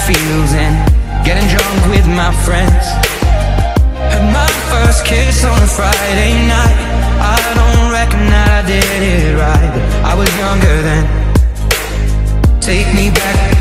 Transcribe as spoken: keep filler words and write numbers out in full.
feels and getting drunk with my friends. Had my first kiss on a Friday night. I don't reckon that I did it right, but I was younger then. Take me back